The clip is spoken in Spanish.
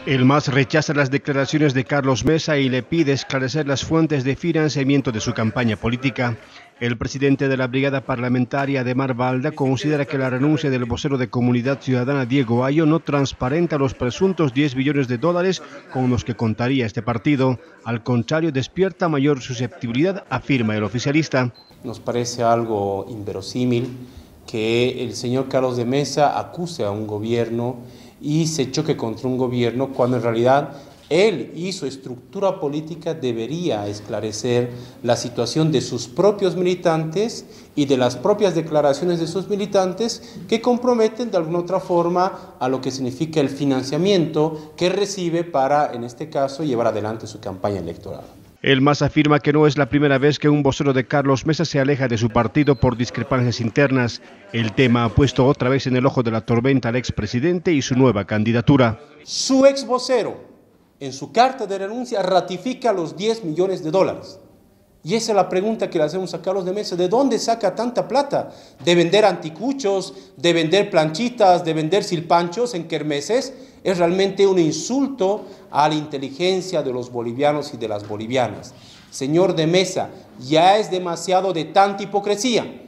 El MAS rechaza las declaraciones de Carlos Mesa y le pide esclarecer las fuentes de financiamiento de su campaña política. El presidente de la Brigada Parlamentaria, Ademar Balda, considera que la renuncia del vocero de Comunidad Ciudadana, Diego Ayo, no transparenta los presuntos 10 billones de dólares con los que contaría este partido. Al contrario, despierta mayor susceptibilidad, afirma el oficialista. Nos parece algo inverosímil que el señor Carlos de Mesa acuse a un gobierno y se choque contra un gobierno cuando en realidad él y su estructura política debería esclarecer la situación de sus propios militantes y de las propias declaraciones de sus militantes que comprometen de alguna otra forma a lo que significa el financiamiento que recibe para, en este caso, llevar adelante su campaña electoral. El MAS afirma que no es la primera vez que un vocero de Carlos Mesa se aleja de su partido por discrepancias internas. El tema ha puesto otra vez en el ojo de la tormenta al expresidente y su nueva candidatura. Su ex vocero, en su carta de renuncia, ratifica los 10 millones de dólares. Y esa es la pregunta que le hacemos a Carlos de Mesa. ¿De dónde saca tanta plata? ¿De vender anticuchos, de vender planchitas, de vender silpanchos en kermeses? Es realmente un insulto a la inteligencia de los bolivianos y de las bolivianas. Señor de Mesa, ya es demasiado de tanta hipocresía.